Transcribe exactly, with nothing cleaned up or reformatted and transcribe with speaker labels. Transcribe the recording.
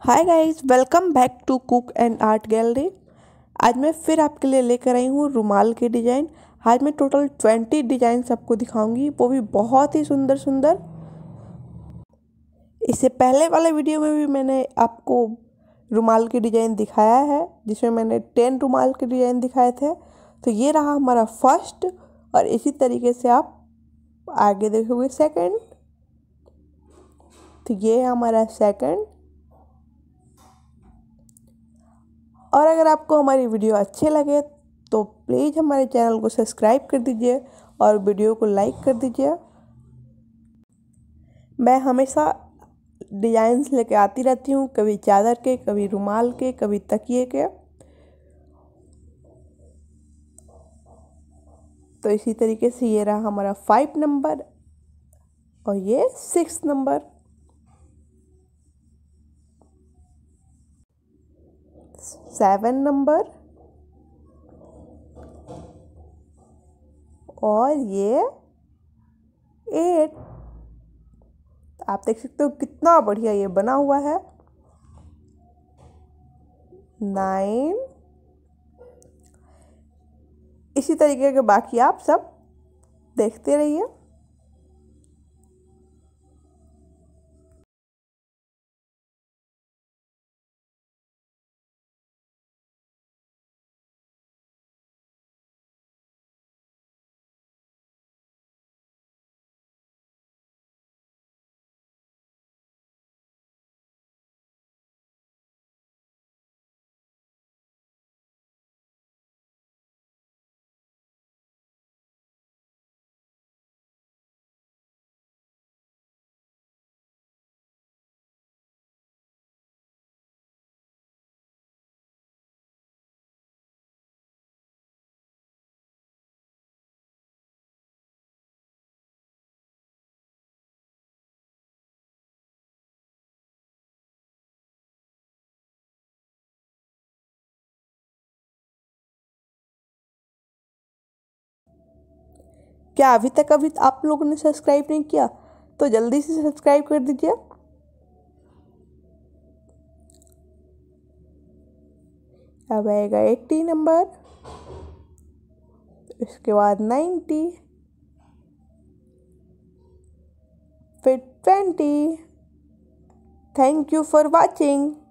Speaker 1: Hi guys, welcome back to cook and art gallery. आज मैं फिर आपके लिए लेकर आई हूँ रुमाल के डिज़ाइन। आज मैं टोटल ट्वेंटी डिज़ाइन आपको दिखाऊंगी, वो भी बहुत ही सुंदर सुंदर। इससे पहले वाले वीडियो में भी मैंने आपको रुमाल के डिज़ाइन दिखाया है, जिसमें मैंने टेन रुमाल के डिज़ाइन दिखाए थे। तो ये रहा हमारा फर्स्ट, और इसी तरीके से आप आगे देखोगे सेकंड। तो ये है हमारा सेकंड। और अगर आपको हमारी वीडियो अच्छे लगे तो प्लीज़ हमारे चैनल को सब्सक्राइब कर दीजिए और वीडियो को लाइक कर दीजिए। मैं हमेशा डिज़ाइंस लेके आती रहती हूँ, कभी चादर के, कभी रुमाल के, कभी तकिए के। तो इसी तरीके से ये रहा हमारा फाइव नंबर और ये सिक्स नंबर। सेवन नंबर और ये एट। आप देख सकते हो कितना बढ़िया ये बना हुआ है। नाइन। इसी तरीके के बाकी आप सब देखते रहिए। क्या अभी तक अभी आप लोगों ने सब्सक्राइब नहीं किया तो जल्दी से सब्सक्राइब कर दीजिए। अब आएगा एट्टी नंबर, इसके बाद नाइन्टी, फिर twenty. Thank you for watching.